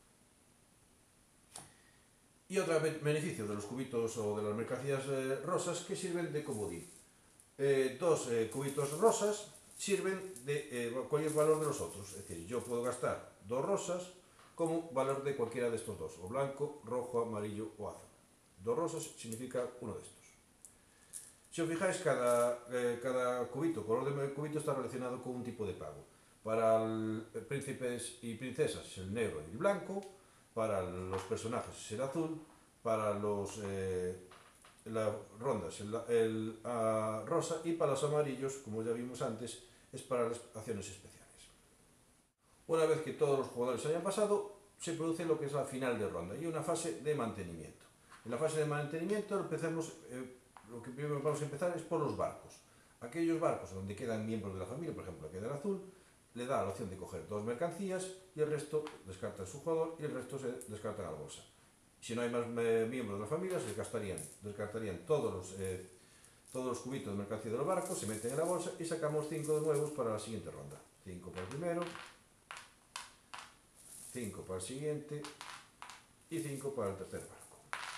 Y otro beneficio de los cubitos o de las mercancías rosas que sirven de comodín. 2 cubitos rosas sirven de cualquier valor de los otros. Es decir, yo puedo gastar 2 rosas como valor de cualquiera de estos 2, o blanco, rojo, amarillo o azul. 2 rosas significa uno de estos. Si os fijáis, cada cubito, color de cubito está relacionado con un tipo de pago. Para príncipes y princesas es el negro y el blanco, para los personajes es el azul, para las rondas el rosa y para los amarillos, como ya vimos antes, es para las acciones especiales. Una vez que todos los jugadores hayan pasado, se produce lo que es la final de ronda y una fase de mantenimiento. En la fase de mantenimiento lo que primero vamos a empezar es por los barcos. Aquellos barcos donde quedan miembros de la familia, por ejemplo, queda el azul, le da la opción de coger 2 mercancías y el resto descarta su jugador y el resto se descarta a la bolsa. Si no hay más miembros de la familia, se descartarían todos los cubitos de mercancía de los barcos, se meten en la bolsa y sacamos 5 de nuevos para la siguiente ronda. 5 para el primero, 5 para el siguiente y 5 para el tercer barco.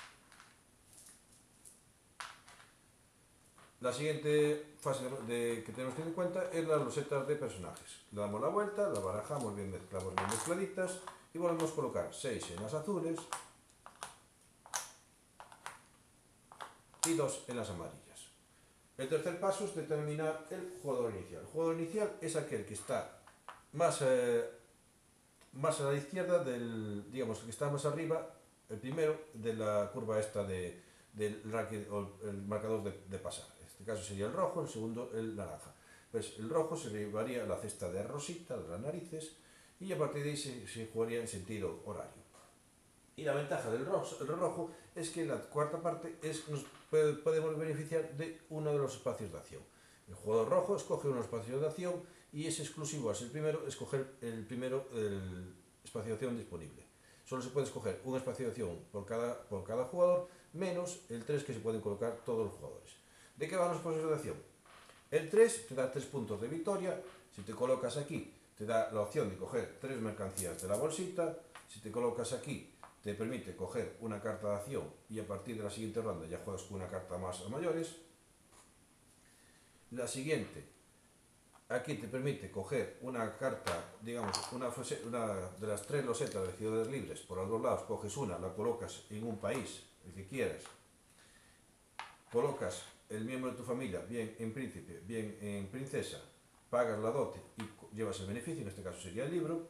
La siguiente fase que tenemos que tener en cuenta es las losetas de personajes. Le damos la vuelta, la barajamos bien, mezclamos bien mezcladitas y volvemos a colocar 6 en las azules y 2 en las amarillas. El tercer paso es determinar el jugador inicial. El jugador inicial es aquel que está más a la izquierda digamos, que está más arriba, el primero de la curva esta del ranking, o el marcador de pasar. En este caso sería el rojo, el segundo el naranja. Pues el rojo se llevaría la cesta de rosita, de las narices, y a partir de ahí se jugaría en sentido horario. Y la ventaja del rojo es que la cuarta parte nos podemos beneficiar de uno de los espacios de acción. El jugador rojo escoge unos espacios de acción y es exclusivo, es el primero, escoger el espacio de acción disponible. Solo se puede escoger un espacio de acción por cada jugador, menos el 3 que se pueden colocar todos los jugadores. ¿De qué van los espacios de acción? El 3 te da 3 puntos de victoria. Si te colocas aquí, te da la opción de coger 3 mercancías de la bolsita. Si te colocas aquí, te permite coger una carta de acción y a partir de la siguiente ronda ya juegas con una carta más a mayores. La siguiente, aquí te permite coger una carta, digamos, una de las 3 losetas de ciudades libres, por los dos lados coges una, la colocas en un país, el que quieras, colocas el miembro de tu familia, bien en príncipe, bien en princesa, pagas la dote y llevas el beneficio, en este caso sería el libro.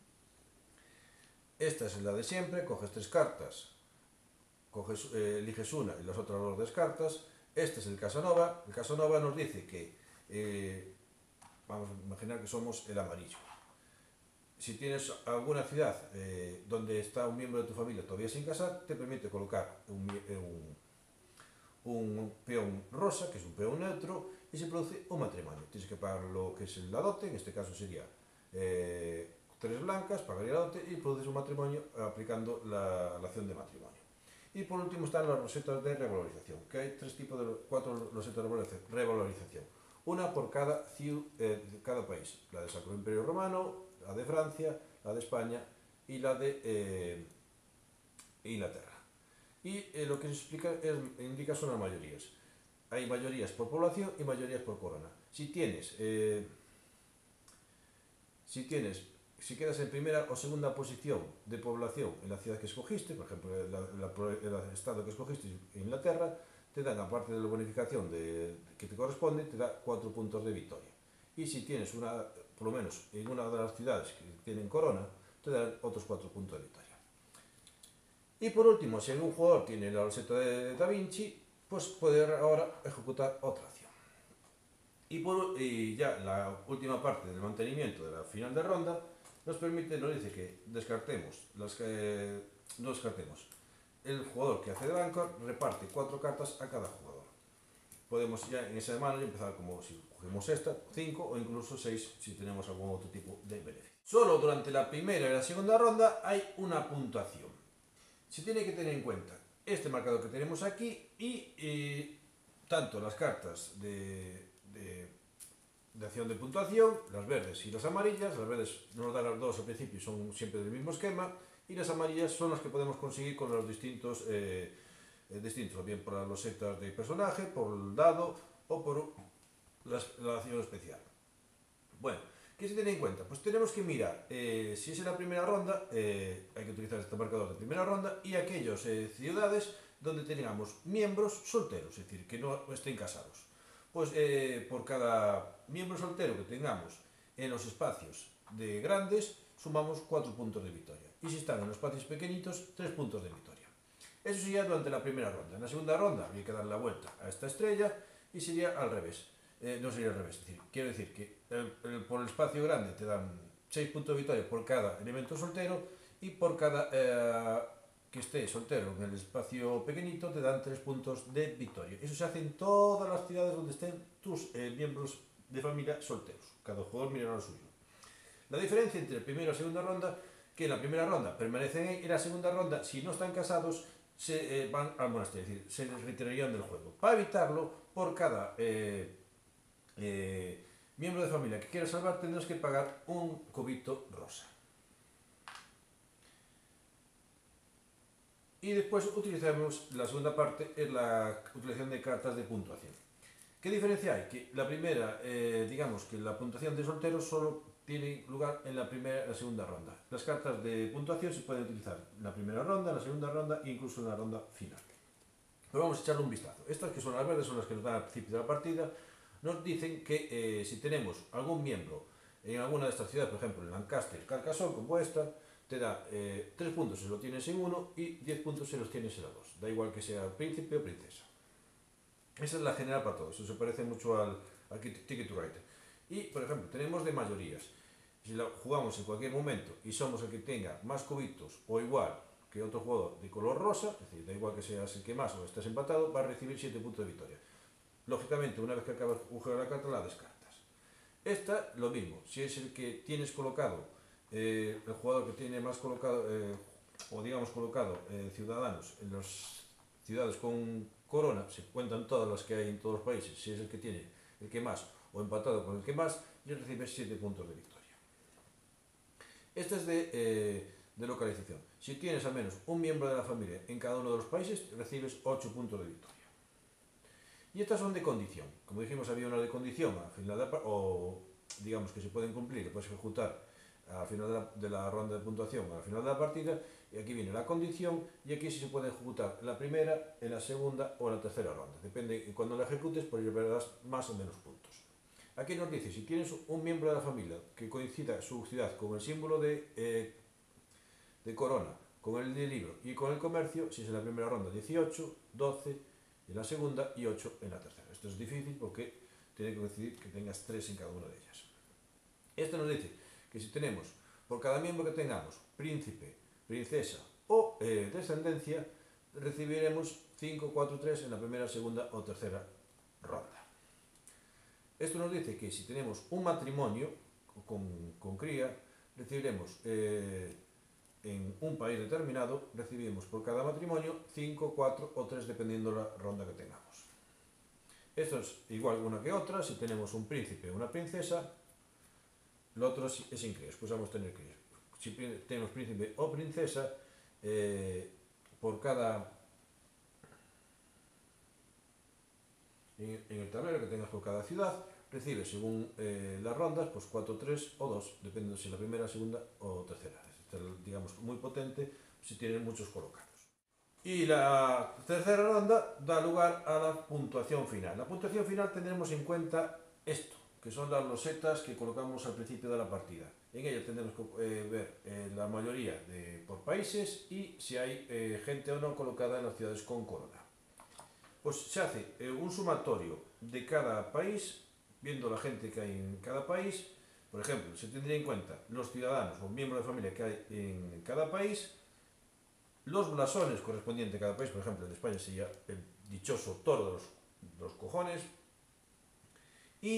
Esta es la de siempre, coges 3 cartas, eliges una y las otras 2 descartas. Este es el Casanova. El Casanova nos dice que, vamos a imaginar que somos el amarillo. Si tienes alguna ciudad donde está un miembro de tu familia todavía sin casar, te permite colocar un peón rosa, que es un peón neutro, y se produce un matrimonio. Tienes que pagar lo que es la dote, en este caso sería 3 blancas, pagaría la dote y produces un matrimonio aplicando la acción de matrimonio. Y por último están las rosetas de revalorización, que hay 4 rosetas de revalorización. Una por cada país, la del Sacro Imperio Romano, la de Francia, la de España y la de Inglaterra. Y lo que se indica son las mayorías. Hay mayorías por población y mayorías por corona. Si quedas en primera o segunda posición de población en la ciudad que escogiste, por ejemplo, el estado que escogiste, Inglaterra, te dan, aparte de la bonificación que te corresponde, te da 4 puntos de victoria. Y si tienes por lo menos en una de las ciudades que tienen corona, te dan otros 4 puntos de victoria. Y por último, si algún jugador tiene la roseta de Da Vinci, pues puede ahora ejecutar otra acción. Y ya la última parte del mantenimiento de la final de ronda nos dice que descartemos. El jugador que hace de banco reparte 4 cartas a cada jugador. Podemos ya en esa mano empezar como si cogemos esta, 5 o incluso 6 si tenemos algún otro tipo de beneficio. Solo durante la primera y la segunda ronda hay una puntuación. Se tiene que tener en cuenta este marcador que tenemos aquí y tanto las cartas de acción de puntuación, las verdes y las amarillas. Las verdes nos dan las dos al principio y son siempre del mismo esquema, y las amarillas son las que podemos conseguir con los distintos, bien por las losetas de personaje, por el dado o por la acción especial. Bueno, ¿qué se tiene en cuenta? Pues tenemos que mirar, si es en la primera ronda, hay que utilizar este marcador de primera ronda, y aquellas ciudades donde tengamos miembros solteros, es decir, que no estén casados. Pues por cada miembro soltero que tengamos en los espacios de grandes, sumamos 4 puntos de victoria. Y si están en los espacios pequeñitos, 3 puntos de victoria. Eso sería durante la primera ronda. En la segunda ronda habría que dar la vuelta a esta estrella y sería al revés. No sería al revés, es decir, quiero decir que por el espacio grande te dan 6 puntos de victoria por cada elemento soltero, y por cada que esté soltero en el espacio pequeñito te dan 3 puntos de victoria. Eso se hace en todas las ciudades donde estén tus miembros de familia solteros. Cada jugador mirará lo suyo. La diferencia entre la primera y la segunda ronda, que en la primera ronda permanecen ahí, en la segunda ronda, si no están casados, se van al monasterio, es decir, se les retirarían del juego. Para evitarlo, por cada miembro de familia que quiera salvar, tendrás que pagar un cubito rosa. Y después utilizamos la segunda parte, es la utilización de cartas de puntuación. ¿Qué diferencia hay? Que la primera, digamos que la puntuación de solteros solo tiene lugar en la primera y la segunda ronda. Las cartas de puntuación se pueden utilizar en la primera ronda, en la segunda ronda e incluso en la ronda final. Pero vamos a echarle un vistazo. Estas que son las verdes son las que nos dan al principio de la partida. Nos dicen que si tenemos algún miembro en alguna de estas ciudades, por ejemplo en Lancaster, Carcassonne, como esta, te da 3 puntos si lo tienes en 1 y 10 puntos si los tienes en la 2. Da igual que sea príncipe o princesa. Esa es la general para todos. Eso se parece mucho al Ticket to Ride. Y, por ejemplo, tenemos de mayorías. Si la jugamos en cualquier momento y somos el que tenga más cubitos o igual que otro jugador de color rosa, es decir, da igual que seas el que más o estés empatado, va a recibir 7 puntos de victoria. Lógicamente, una vez que acabas de jugar la carta, la descartas. Esta, lo mismo. Si es el que tienes colocado, el jugador que tiene más colocado, o digamos colocado ciudadanos en las ciudades con corona, se cuentan todas las que hay en todos los países, si es el que tiene el que más o empatado con el que más, y recibes 7 puntos de victoria. Esta es de localización. Si tienes al menos un miembro de la familia en cada uno de los países, recibes 8 puntos de victoria. Y estas son de condición. Como dijimos, había una de condición al final o digamos que se pueden cumplir, que puedes ejecutar al final de la ronda de puntuación o al final de la partida, y aquí viene la condición, y aquí sí se puede ejecutar en la primera, en la segunda o en la tercera ronda. Depende de cuando la ejecutes, pues llevarás más o menos puntos. Aquí nos dice, si tienes un miembro de la familia que coincida su ciudad con el símbolo de corona, con el de libro y con el comercio, si es en la primera ronda 18, 12 en la segunda y 8 en la tercera. Esto es difícil porque tiene que coincidir que tengas 3 en cada una de ellas. Esto nos dice que si tenemos, por cada miembro que tengamos, príncipe, princesa o descendencia, recibiremos 5, 4, 3 en la primera, segunda o tercera ronda. Esto nos dice que si tenemos un matrimonio con cría, recibiremos en un país determinado, recibimos por cada matrimonio 5, 4 o 3 dependiendo de la ronda que tengamos. Esto es igual una que otra. Si tenemos un príncipe o una princesa, lo otro es sin crías, pues vamos a tener crías. Si tenemos príncipe o princesa, por cada... En el tablero que tengas por cada ciudad, recibes según las rondas, pues 4, 3 o 2, dependiendo si la primera, segunda o tercera. Esta es, digamos, muy potente si tienen muchos colocados. Y la tercera ronda da lugar a la puntuación final. La puntuación final tendremos en cuenta esto, que son las losetas que colocamos al principio de la partida. En ella tendremos que ver la mayoría por países y si hay gente o no colocada en las ciudades con corona. Pues se hace un sumatorio de cada país, viendo la gente que hay en cada país. Por ejemplo, se tendría en cuenta los ciudadanos o miembros de familia que hay en cada país, los blasones correspondientes a cada país. Por ejemplo, en España sería el dichoso toro de los cojones, y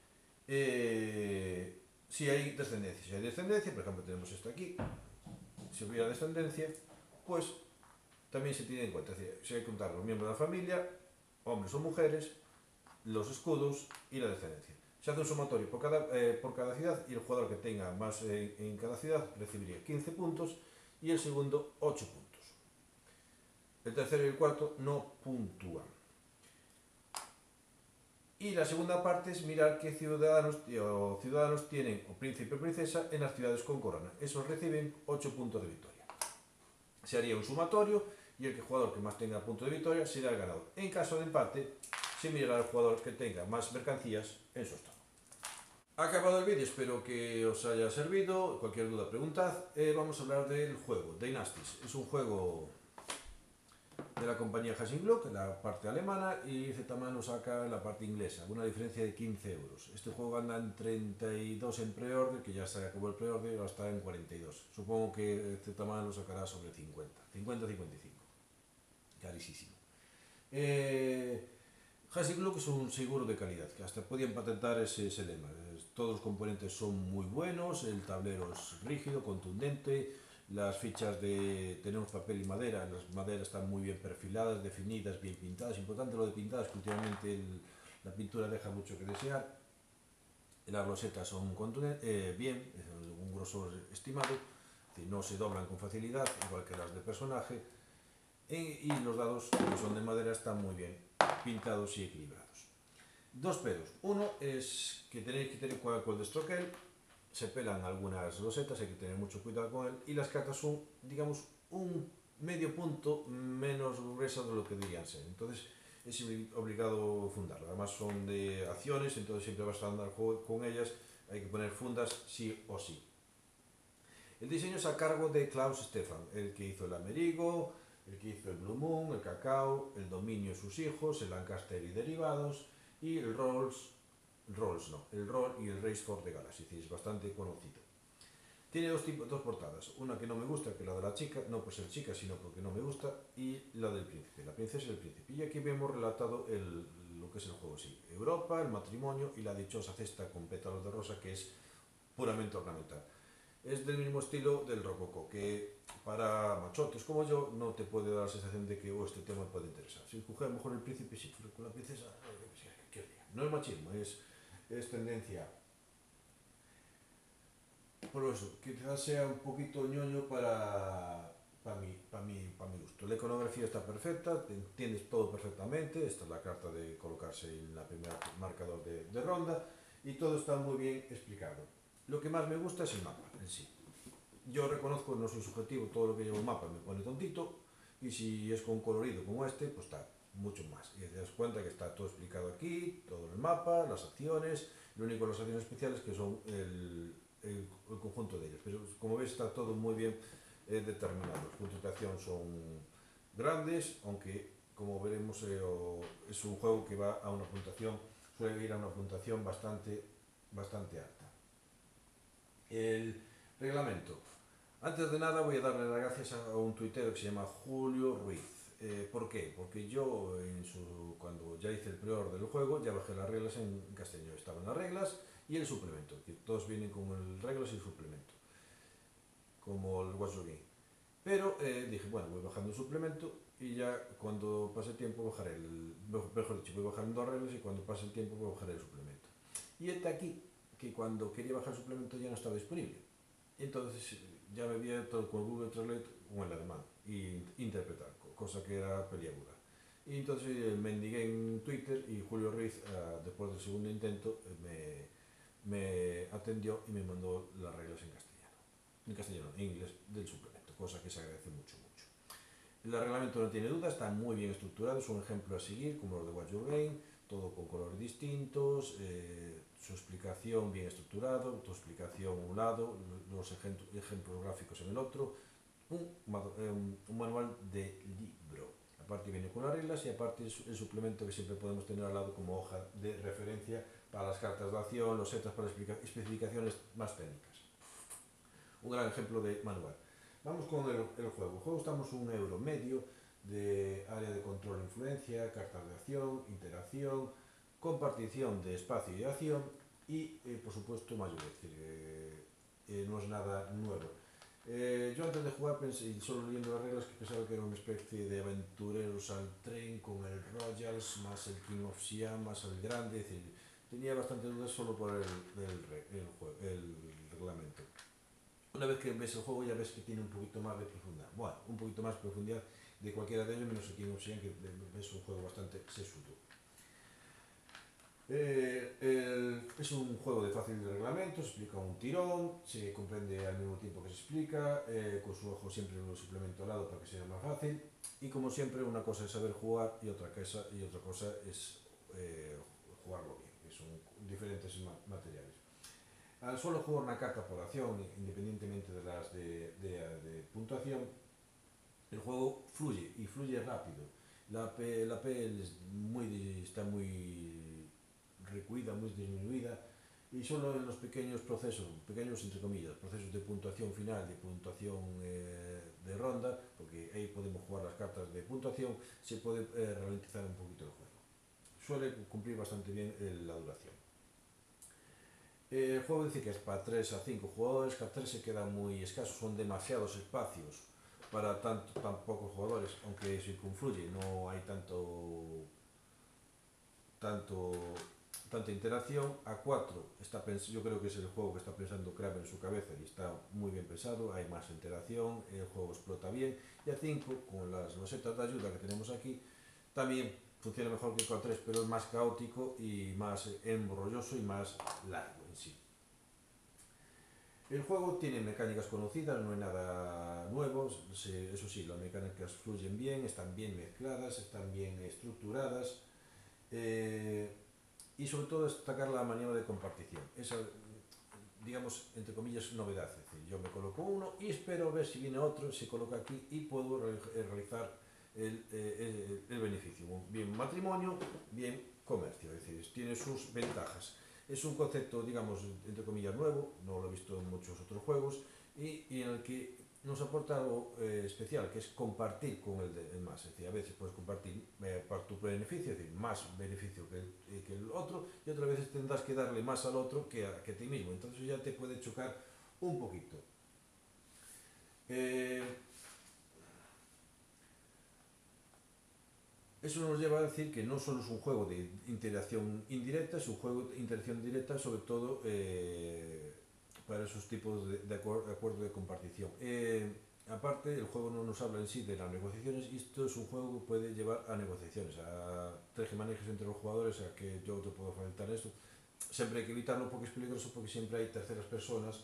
si hay descendencia. Si hay descendencia, por ejemplo, tenemos esto aquí, si hubiera descendencia, pues también se tiene en cuenta, es decir, si hay que contar los miembros de la familia, hombres o mujeres, los escudos y la descendencia. Se hace un sumatorio por cada ciudad, y el jugador que tenga más en cada ciudad recibiría 15 puntos y el segundo 8 puntos. El tercero y el cuarto no puntúan. Y la segunda parte es mirar qué ciudadanos tienen o príncipe o princesa en las ciudades con corona. Esos reciben 8 puntos de victoria. Se haría un sumatorio y el jugador que más tenga puntos de victoria será el ganador. En caso de empate, se mirará al jugador que tenga más mercancías en su stock. Acabado el vídeo, espero que os haya servido. Cualquier duda, preguntad. Vamos a hablar del juego, Dynasties. Es un juego de la compañía Hasselblad, la parte alemana, y Z-Man saca la parte inglesa, una diferencia de 15 euros. Este juego anda en 32 en pre-order, que ya se acabó el pre-order, ahora está en 42. Supongo que Z-Man lo sacará sobre 50, 50-55. Carísimo. Hasselblad es un seguro de calidad, que hasta podían patentar ese lema. Todos los componentes son muy buenos, el tablero es rígido, contundente, las fichas tenemos papel y madera, las maderas están muy bien perfiladas, definidas, bien pintadas. Importante lo de pintadas, que últimamente la pintura deja mucho que desear. Las rosetas son bien, un grosor estimado, no se doblan con facilidad, igual que las de personaje. Y los dados, que son de madera, están muy bien pintados y equilibrados. Dos peros. Uno es que tenéis que tener cuidado con el destroquel, se pelan algunas losetas, hay que tener mucho cuidado con él, y las cartas son, digamos, un medio punto menos gruesas de lo que deberían ser. Entonces es obligado fundarlas. Además son de acciones, entonces siempre vas a andar con ellas, hay que poner fundas sí o sí. El diseño es a cargo de Klaus Stefan, el que hizo el Amerigo, el que hizo el Blue Moon, el Cacao, el Dominio y sus hijos, el Lancaster y derivados, y el Roll y el Race for the Galaxy, es bastante conocido. Tiene dos portadas, una que no me gusta, que es la de la chica, no por ser chica, sino porque no me gusta, y la del príncipe, la princesa y el príncipe. Y aquí vemos relatado lo que es el juego, sí, Europa, el matrimonio y la dichosa cesta con pétalos de rosa, que es puramente ornamental. Es del mismo estilo del rococó, que para machotes como yo no te puede dar la sensación de que este tema puede interesar. Si coge a lo mejor el príncipe, sí, pero con la princesa, no es machismo, es tendencia. Por eso, quizás sea un poquito ñoño para mi gusto. La iconografía está perfecta, entiendes todo perfectamente. Esta es la carta de colocarse en la primera marcador de ronda y todo está muy bien explicado. Lo que más me gusta es el mapa en sí. Yo reconozco, no soy subjetivo, todo lo que lleva un mapa me pone tontito, y si es con colorido como este, pues está mucho más. Y te das cuenta que está todo explicado aquí, todo el mapa, las acciones, lo único las acciones especiales que son el conjunto de ellas. Pero como ves está todo muy bien determinado. Los puntos de acción son grandes, aunque como veremos es un juego que va a una puntuación, suele ir a una puntuación bastante alta. El reglamento. Antes de nada voy a darle las gracias a un tuitero que se llama Julio Ruiz. ¿Por qué? Porque yo cuando ya hice el pre-order del juego ya bajé las reglas en castellano. Estaban las reglas y el suplemento, que todos vienen con el reglas y el suplemento, como el Watch Game. Pero dije, bueno, voy bajando el suplemento y ya cuando pase el tiempo bajaré mejor dicho, voy bajando las reglas y cuando pase el tiempo voy bajaré el suplemento. Y está aquí que cuando quería bajar el suplemento ya no estaba disponible. Y entonces ya me había todo con Google Translate con el alemán y interpretar, cosa que era peliaguda. Y entonces mendigué en Twitter y Julio Ruiz, después del segundo intento, me atendió y me mandó las reglas en inglés del suplemento, cosa que se agradece mucho. El reglamento no tiene duda, está muy bien estructurado, es un ejemplo a seguir, como los de Watch Your Game, todo con colores distintos, su explicación bien estructurado, tu explicación en un lado, los ejemplos gráficos en el otro, un manual de libro. Aparte viene con las reglas y aparte el suplemento que siempre podemos tener al lado como hoja de referencia para las cartas de acción, los setas para especificaciones más técnicas. Un gran ejemplo de manual. Vamos con el juego. El juego estamos un euro medio de área de control e influencia, cartas de acción, interacción, compartición de espacio y acción y, por supuesto, mayor, es decir, no es nada nuevo. Yo antes de jugar pensé, y solo leyendo las reglas, que pensaba que era una especie de aventureros al tren con el Royals, más el King of Siam, más el grande, es decir, tenía bastante dudas solo por el reglamento. Una vez que ves el juego ya ves que tiene un poquito más de profundidad. Bueno, un poquito más de profundidad de cualquiera de ellos, menos el King of Siam, que es un juego bastante sesudo. Es un juego de fácil reglamento, se explica un tirón, se comprende al mismo tiempo que se explica, con su ojo siempre un suplemento al lado para que sea más fácil, y como siempre una cosa es saber jugar y otra cosa es jugarlo bien, que son diferentes materiales. Al solo jugar una carta por acción, independientemente de puntuación, el juego fluye y fluye rápido. La P está muy recuida, muy disminuida, y solo en los pequeños procesos, pequeños entre comillas, procesos de puntuación final, de puntuación de ronda, porque ahí podemos jugar las cartas de puntuación, se puede ralentizar un poquito el juego. Suele cumplir bastante bien la duración. El juego dice que es para 3 a 5 jugadores, que a 3 se queda muy escaso, son demasiados espacios para tan pocos jugadores, aunque se confluye, no hay tanto, tanta interacción. A 4 yo creo que es el juego que está pensando Kramer en su cabeza y está muy bien pensado, hay más interacción, el juego explota bien. Y a 5, con las losetas de ayuda que tenemos aquí, también funciona mejor que con a 3, pero es más caótico y más embrolloso y más largo en sí. El juego tiene mecánicas conocidas, no hay nada nuevo, eso sí, las mecánicas fluyen bien, están bien mezcladas, están bien estructuradas, y sobre todo destacar la maniobra de compartición. Esa, digamos, entre comillas, novedad. Es decir, yo me coloco uno y espero ver si viene otro, se coloca aquí y puedo realizar el beneficio. Bien matrimonio, bien comercio. Es decir, tiene sus ventajas. Es un concepto, digamos, entre comillas, nuevo, no lo he visto en muchos otros juegos, y en el que nos aporta algo especial, que es compartir con el más. Es decir, a veces puedes compartir para tu beneficio, es decir, más beneficio que el otro, y otras veces tendrás que darle más al otro que a ti mismo. Entonces ya te puede chocar un poquito. Eh, Eso nos lleva a decir que no solo es un juego de interacción indirecta, es un juego de interacción directa, sobre todo para esos tipos de acuerdo de compartición. Aparte, el juego no nos habla en sí de las negociaciones, y esto es un juego que puede llevar a negociaciones, a tejemanejes entre los jugadores, a que yo te puedo facilitar esto. Siempre hay que evitarlo porque es peligroso, porque siempre hay terceras personas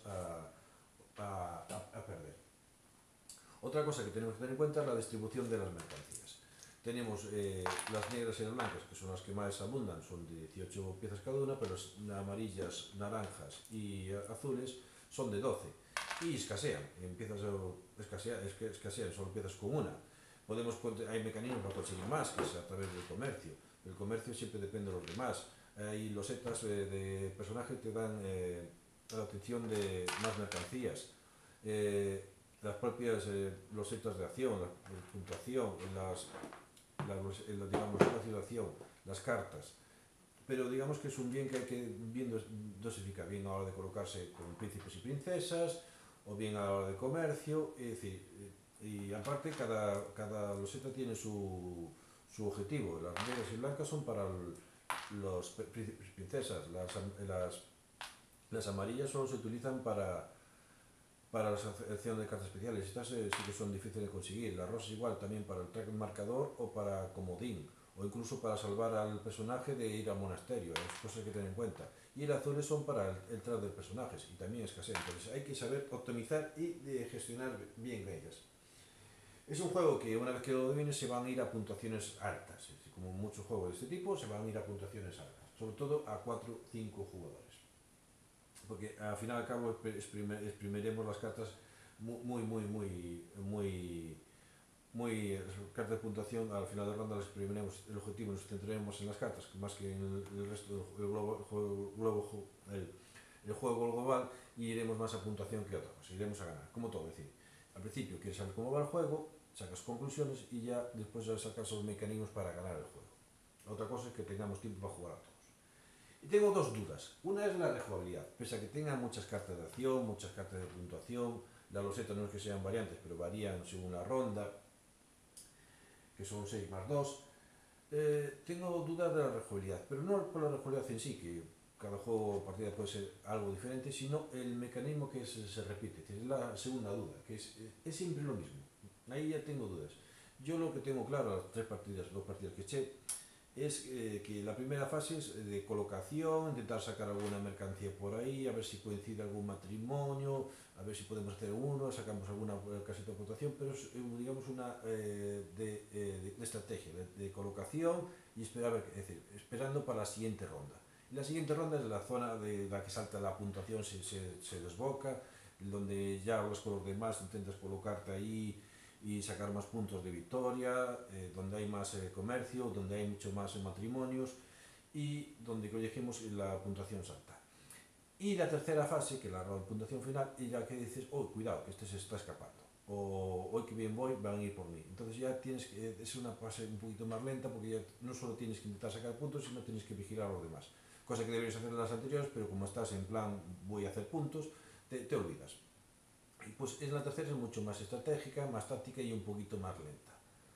a perder. Otra cosa que tenemos que tener en cuenta es la distribución de las mercancías. Tenemos las negras y las blancas, que son las que más abundan, son de 18 piezas cada una, pero las amarillas, naranjas y azules son de 12 y escasean, escasean, solo empiezas con una. Hay mecanismos para conseguir más, que es a través del comercio. El comercio siempre depende de los demás. Hay losetas de personaje que te dan la obtención de más mercancías. Las propias losetas de acción, la puntuación, digamos, la situación, las cartas. Pero digamos que es un bien que hay que bien dosificar, bien a la hora de colocarse con príncipes y princesas, o bien a la hora de comercio, es decir, y aparte cada loseta tiene su objetivo. Las negras y blancas son para los príncipes y princesas, las amarillas solo se utilizan para la selección de cartas especiales. Estas sí que son difíciles de conseguir. Las rosas igual, también para el track marcador o para comodín, o incluso para salvar al personaje de ir al monasterio. Es cosas que tener en cuenta. Y el azules son para el track de personajes, y también escasean. Entonces hay que saber optimizar y gestionar bien ellas. Es un juego que una vez que lo domines se van a ir a puntuaciones altas. Es decir, como muchos juegos de este tipo, se van a ir a puntuaciones altas, sobre todo a 4 o 5 jugadores, porque al final y al cabo exprimiremos las cartas muy cartas de puntuación. Al final de ronda las exprimiremos. El objetivo nos centraremos en las cartas más que en el resto del el juego global, y iremos más a puntuación que a otra cosa, iremos a ganar, como todo. Es decir, al principio quieres saber cómo va el juego, sacas conclusiones y ya después ya sacas los mecanismos para ganar el juego. Otra cosa es que tengamos tiempo para jugar a todo. Y tengo dos dudas. Una es la rejugabilidad. Pese a que tenga muchas cartas de acción, muchas cartas de puntuación, las losetas no es que sean variantes, pero varían según la ronda, que son 6 más 2. Tengo dudas de la rejugabilidad, pero no por la rejugabilidad en sí, que cada juego o partida puede ser algo diferente, sino el mecanismo que se repite. Es la segunda duda, que es siempre lo mismo. Ahí ya tengo dudas. Yo lo que tengo claro, las dos partidas que eché, es que la primera fase es de colocación, intentar sacar alguna mercancía por ahí, a ver si coincide algún matrimonio, a ver si podemos hacer uno, sacamos alguna caseta de votación, pero es, digamos, una de estrategia, de colocación, y esperar, es decir, esperando para la siguiente ronda. Y la siguiente ronda es la zona de la que salta la puntuación, se desboca, donde ya hablas con los demás, intentas colocarte ahí y sacar más puntos de victoria, donde hay más comercio, donde hay mucho más matrimonios y donde elegimos la puntuación alta. Y la tercera fase, que es la puntuación final, y ya que dices, oh, cuidado, que este se está escapando, o hoy que bien voy, van a ir por mí. Entonces ya tienes que, es una fase un poquito más lenta, porque ya no solo tienes que intentar sacar puntos, sino tienes que vigilar a los demás. Cosa que deberías hacer en las anteriores, pero como estás en plan, voy a hacer puntos, te olvidas. Y pues en la tercera es mucho más estratégica, más táctica y un poquito más lenta.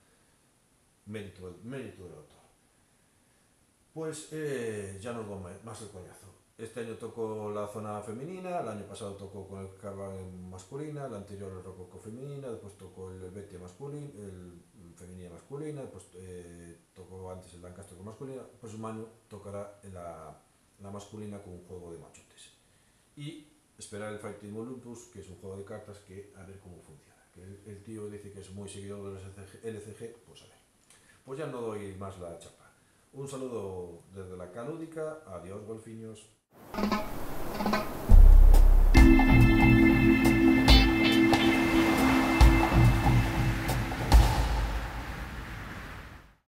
Mérito del autor. Pues ya nos doy más el coñazo. Este año tocó la zona femenina, el año pasado tocó con el Carvan masculina, el anterior el Rococo femenina, después tocó el Betia masculina, el femenina masculina, después tocó antes el Lancaster con masculina, pues un año tocará la masculina con un juego de machotes. Y esperar el Fighting Olympus, que es un juego de cartas que a ver cómo funciona. Que el tío dice que es muy seguidor de los LCG, pues a ver. Pues ya no doy más la chapa. Un saludo desde la Calúdica, adiós golfiños.